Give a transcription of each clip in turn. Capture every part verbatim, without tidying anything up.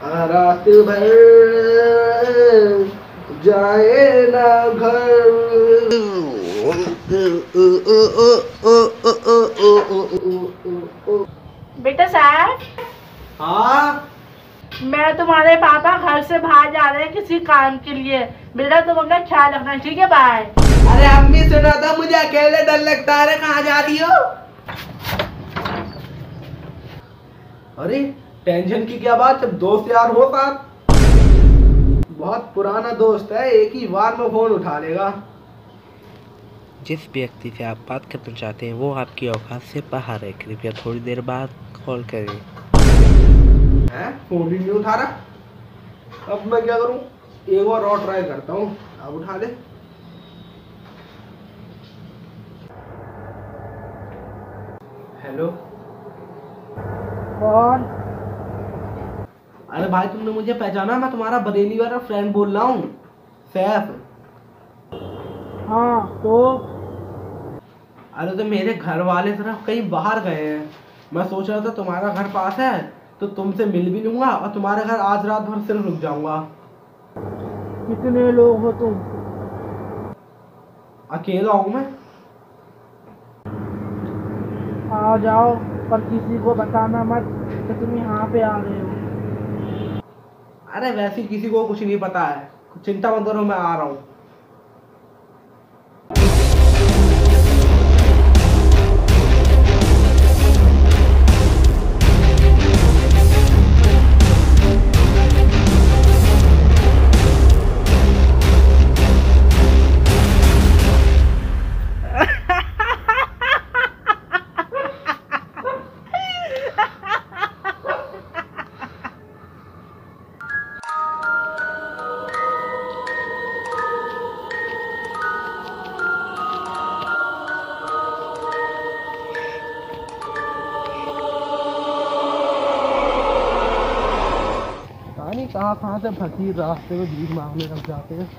रात भर जाए ना घर। बेटा साहब। हाँ, मैं तुम्हारे पापा घर से बाहर जा रहे हैं किसी काम के लिए। बेटा तुम अपना ख्याल रखना, ठीक है? बाय। अरे अम्मी सुना था, मुझे अकेले डर लगता है। कहाँ जा रही हो? अरे टेंशन की क्या बात, जब दोस्त यार हो साथ। बहुत पुराना दोस्त है, एक ही बार में फोन उठा लेगा। जिस व्यक्ति से आप बात करना चाहते हैं वो आपकी औकात से बाहर है, कृपया थोड़ी देर बाद कॉल करें। हैं? फोन भी नहीं उठा रहा। अब मैं क्या करूं? एक बार और ट्राई करता हूँ, अब उठा ले। हेलो। कौन? अरे भाई तुमने मुझे पहचाना? मैं तुम्हारा बरेली वाला फ्रेंड बोल रहा हूँ, सैफ। हाँ तो? अरे तो मेरे घर वाले तरफ कहीं बाहर गए हैं। मैं सोच रहा था तुम्हारा घर पास है तो तुमसे मिल भी लूंगा और तुम्हारे घर आज रात भर सिर्फ रुक जाऊंगा। कितने लोग हो तुम? अकेला हूँ मैं। आ जाओ, पर किसी को बताना मत कि तुम यहाँ पे आ रहे हो। अरे वैसे किसी को कुछ नहीं पता है, चिंता मत करो, मैं आ रहा हूँ। कहाँ कहाँ से फकीर रास्ते में भीख मांगने लग जाते हैं।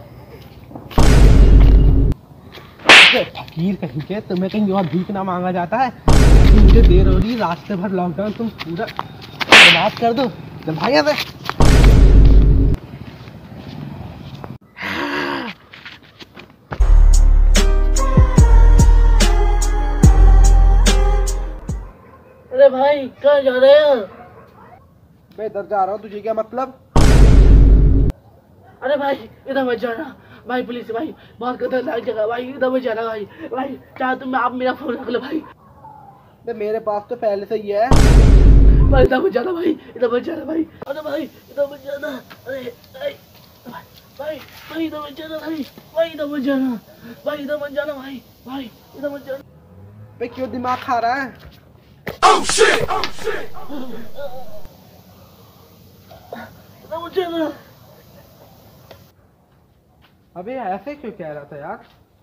फकीर कहीं के, तुम्हें कहीं और भीख ना मांगा जाता है? मुझे देर हो रही, रास्ते भर लॉकडाउन तुम पूरा बर्बाद कर दो। चल भाई यहाँ से। अरे भाई कहाँ जा रहे हो? मैं इधर जा रहा हूँ, तुझे क्या मतलब? अरे भाई इधर मत जाना भाई, पुलिस भाई, बहुत खतरनाक जगह भाई, इधर मत जाना भाई। भाई चाहे तुम आप मेरा फोन रख लो भाई। मेरे पास तो पहले से ही है। भाई इधर मत जाना भाई, इधर मत जाना भाई। अरे भाई इधर मत जाना। अरे भाई भाई भाई इधर मत जाना भाई। भाई इधर मत जाना भाई, इधर मत जाना भाई। भाई इधर मत जाना। पे क्यों दिमाग खा रहा है? Oh shit! Oh shit! इधर मत जाना। अबे ऐसे क्यों कह रहा था यार?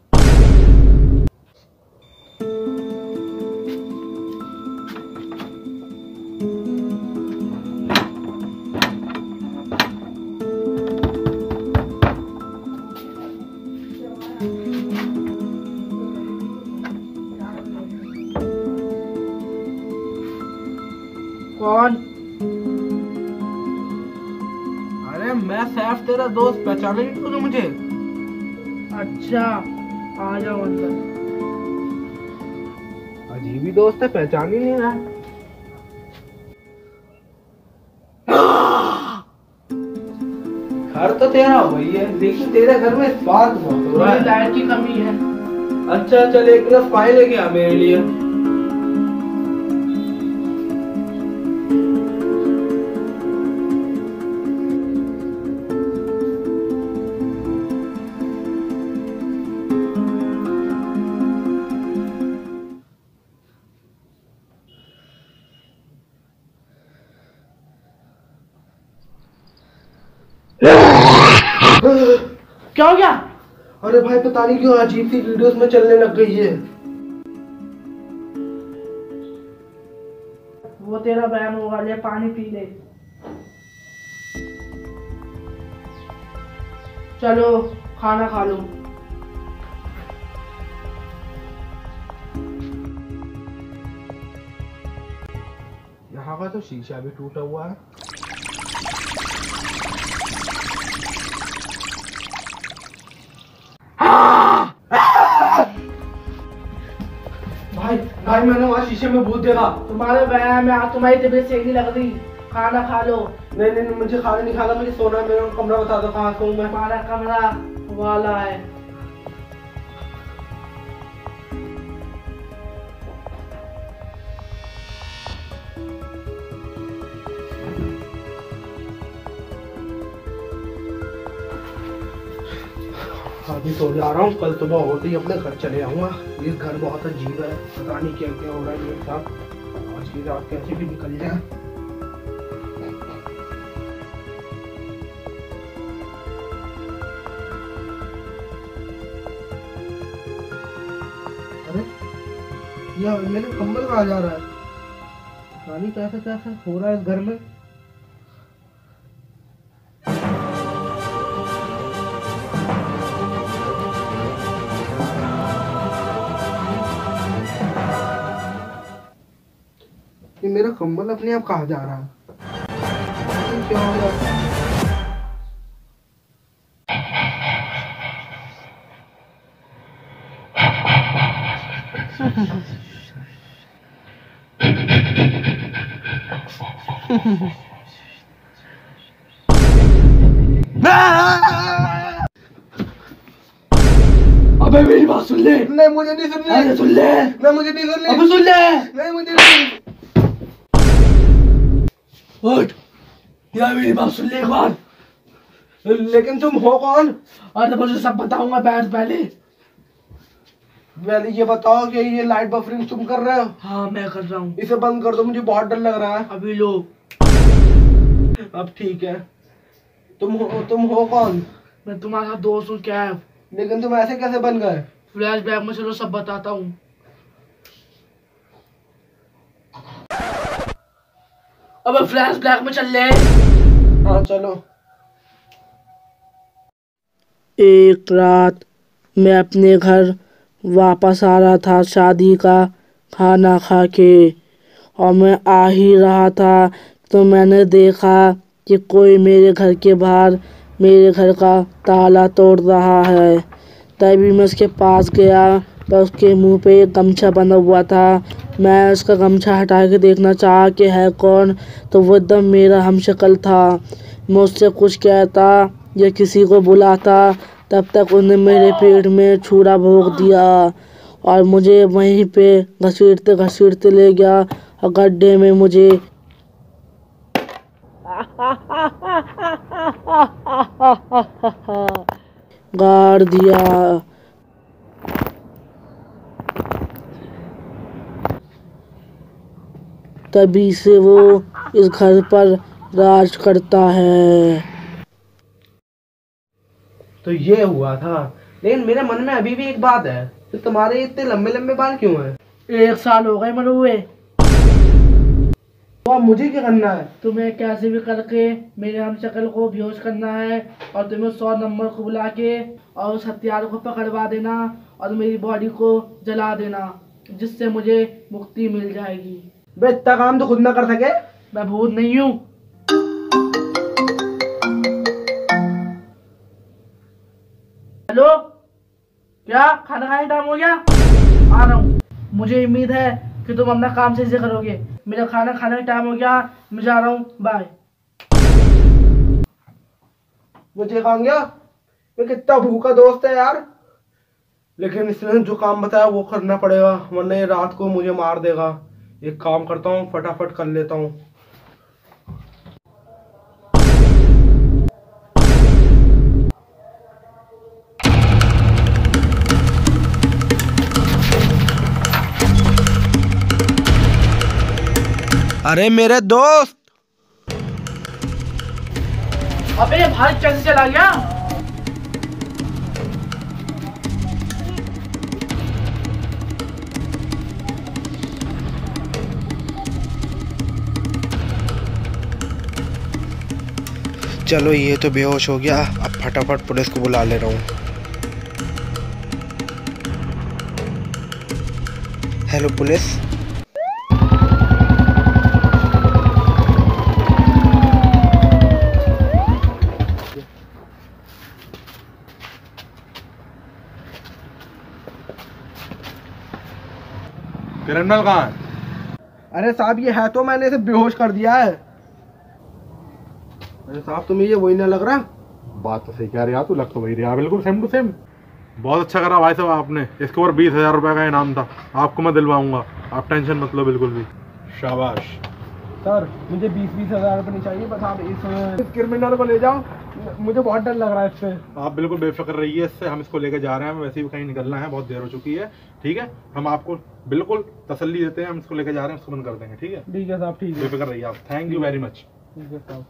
कौन? अरे मैं सैफ, तेरा दोस्त। पहचाने नहीं तूने मुझे? अच्छा आ जाओ अंदर। अजीब ही दोस्त है, पहचान ही नहीं रहा। घर तो तेरा वही है, लेकिन तेरे घर में स्पार्क बहुत हो रहा है। लाइट की कमी है। अच्छा चल, एक गिलास पानी लेके आ मेरे लिए। क्या हो गया? अरे भाई पता नहीं क्यों अजीब सी वीडियोस में चलने लग गई है। वो तेरा बयान होगा, ले पानी पी ले। चलो खाना खा लो। यहाँ का तो शीशा भी टूटा हुआ है। भाई मैंने वहाँ शीशे में भूत देखा। तुम्हारे वहम में आज तुम्हारी तबीयत सही नहीं लग रही, खाना खा लो। नहीं नहीं नहीं, मुझे खाना नहीं खाना, मुझे सोना है। मेरा कमरा बता दो कहाँ सोऊं मैं। हमारा कमरा वाला है। अभी सो जा रहा हूँ, कल सुबह होते ही अपने घर चले आऊंगा। ये घर बहुत अजीब है, पता नहीं क्या क्या हो रहा है मेरे साथ। आज की रात कैसे भी निकल जाए। अरे ये मेरे कंबल कहाँ जा रहा है? पता नहीं कैसा कैसा हो रहा है इस घर में। ये मेरा कंबल अपने आप कहाँ जा रहा है? क्या हो रहा है? अबे मेरी बात सुन ले। नहीं मुझे नहीं सुननी। अरे सुन ले। नहीं मुझे नहीं सुननी। अबे सुन ले। नहीं मुझे नहीं। उठ, यार मेरी बात सुन ले एक बार। लेकिन तुम हो कौन? अरे मुझे सब बताऊंगा, बैठ पहले। पहले ये बताओ कि ये लाइट बफरिंग तुम कर रहे हो? हाँ मैं कर रहा हूँ। इसे बंद कर दो, मुझे बहुत डर लग रहा है। अभी लो। अब ठीक है। तुम हो तुम हो कौन? मैं तुम्हारा दोस्त हूँ क्या है? लेकिन तुम ऐसे कैसे बन गए? फ्लैश बैक में चलो सब बताता हूँ। अबे फ्लैश बैक में चल ले। हाँ चलो। एक रात मैं अपने घर वापस आ रहा था शादी का खाना खा के, और मैं आ ही रहा था तो मैंने देखा कि कोई मेरे घर के बाहर मेरे घर का ताला तोड़ रहा है। तभी मैं उसके पास गया, पर उसके मुंह पे एक गमछा बंधा हुआ था। मैं उसका गमछा हटा के देखना चाहा कि है कौन, तो वो एकदम मेरा हमशक्ल था। मैं उससे कुछ कहता या किसी को बुलाता, तब तक उसने मेरे पेट में छुरा भोंक दिया और मुझे वहीं पे घसीटते घसीटते ले गया और गड्ढे में मुझे गाड़ दिया। तभी से वो इस घर पर राज करता है। तो ये हुआ था। लेकिन मेरे मन में अभी भी एक बात है, तो तुम्हारे इतने लंबे लंबे बाल क्यों हैं? एक साल हो गए मरे हुए। तो अब मुझे क्या करना है? तुम्हें कैसे भी करके मेरे हमशक्ल को बेहोश करना है और तुम्हें सौ नंबर को बुला के और उस हथियार को पकड़वा देना और मेरी बॉडी को जला देना, जिससे मुझे मुक्ति मिल जाएगी। बे इतना काम तो खुद ना कर सके? मैं भूत नहीं हूँ। हेलो, क्या खाना खाने टाइम हो गया? आ रहा हूँ। मुझे उम्मीद है कि तुम अपना काम सही से करोगे। मेरा खाना खाने का टाइम हो गया, मैं जा रहा हूँ, बाय। मुझे कहा गया ये कितना भूखा दोस्त है यार। लेकिन इसने जो काम बताया वो करना पड़ेगा, वरना ये रात को मुझे मार देगा। एक काम करता हूँ, फटाफट कर लेता हूँ। अरे मेरे दोस्त, अबे ये भाई कैसे चला गया? चलो ये तो बेहोश हो गया, अब फटाफट पुलिस को बुला ले रहा हूँ। Hello police. क्रिमिनल कहाँ है? अरे साहब ये है तो मैंने इसे बेहोश कर दिया है। अरे साहब तुम्हें ये वही ना लग रहा? बात तो सही कह रही है तू, लग तो वही रहा बिल्कुल सेम टू सेम। बहुत अच्छा करा भाई साहब आपने, इसके ऊपर बीस हजार रुपए का इनाम था, आपको मैं दिलवाऊंगा, आप टेंशन मत लो बिल्कुल भी। शाबाश सर मुझे बीस बीस हजार रुपये नहीं चाहिए, बस आप इस, इस क्रिमिनल को ले जाओ, मुझे बहुत डर लग रहा है इससे। आप बिल्कुल बेफिक्र रहिए इससे, हम इसको लेकर जा रहे हैं, वैसे भी कहीं निकलना है, बहुत देर हो चुकी है। ठीक है, हम आपको बिल्कुल तसल्ली देते हैं, हम इसको लेकर जा रहे हैं, उसको बंद कर देंगे। ठीक है ठीक है साहब, ठीक है, बेफिक्र रहिए आप। Thank you very much. ठीक है साहब।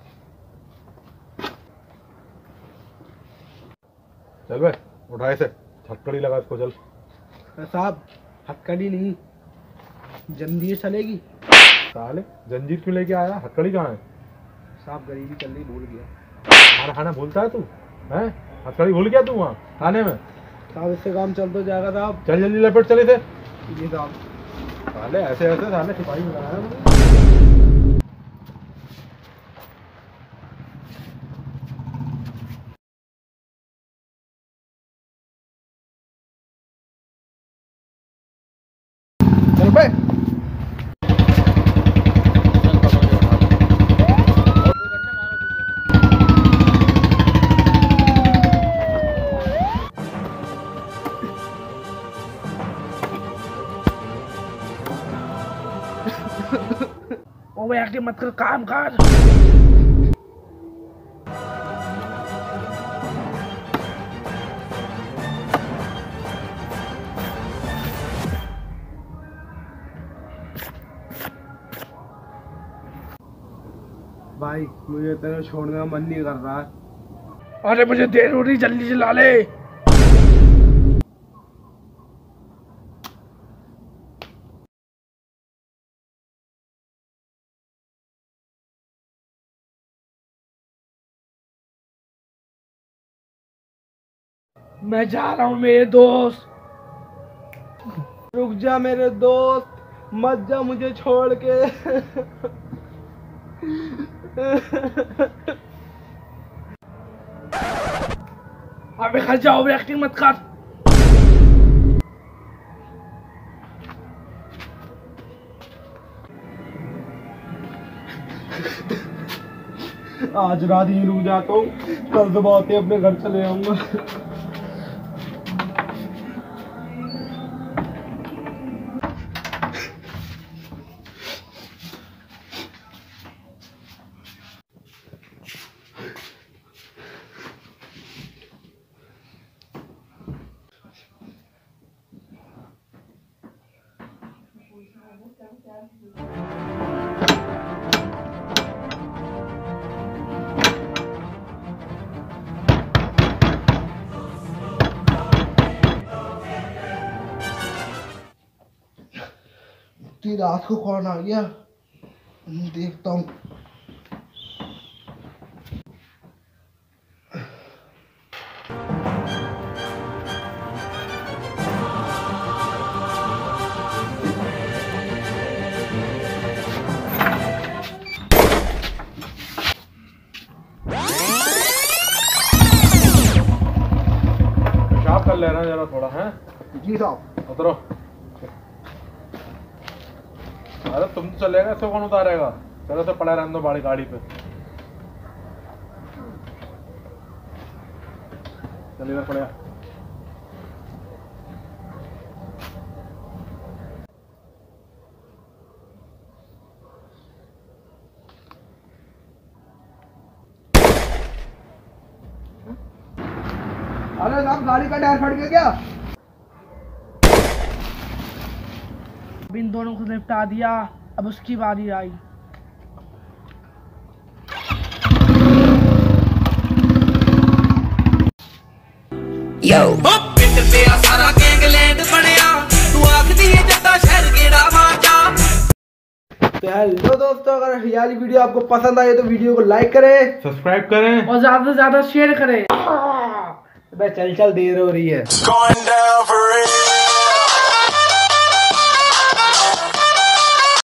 चल भाई उठाए से, हथकड़ी लगा इसको, चल। साहब हथकड़ी नहीं, जंजीर चलेगी। साले जंजीर क्यों लेके आया, हथकड़ी कहाँ है? साहब गरीबी चल रही, भूल गया। खाना खाना भूलता है तू हैं? हथकड़ी भूल गया तू वहाँ थाने में? साहब इससे काम चल तो जाएगा साहब। चल जल्दी लपेट चले थे। जी साहब। साले ऐसे ऐसे साले सिपाही बनाया है। चल बे। ओवर एक्टिंग मत कर, काम कर। भाई मुझे तेरे छोड़ने का मन नहीं कर रहा है। अरे मुझे देर हो रही, जल्दी से ला ले। मैं जा रहा हूँ मेरे दोस्त। रुक जा मेरे दोस्त, मत जा मुझे छोड़ के। अबे खा जा, ओवर एक्टिंग मत कर। आज रात ही रुक जाता हूँ, कल सुबह आते अपने घर चले आऊंगा। इतनी रात को कौन आ गया, देखता हूँ। पेशाब कर लेना जरा थोड़ा है। जी साहब। उतरो। अरे तुम तो चलेगा, इसको कौन उतारेगा? चलो से पड़ा रहने दो बाड़ी गाड़ी पे। चल इधर पड़ेगा। अरे साहब गाड़ी का टायर फट गया क्या? अब इन दोनों को निपटा दिया, अब उसकी बारी आई। Yo. पिंड पे आ सारा गैंगलैंड बनया, तू आखदी है जट्टा शहर केड़ा वाचा। तो हेलो दोस्तों, अगर हरियाली वीडियो आपको पसंद आए तो वीडियो को लाइक करें, सब्सक्राइब करें और ज्यादा से ज्यादा शेयर करें। चल चल देर हो रही है। Going down for real.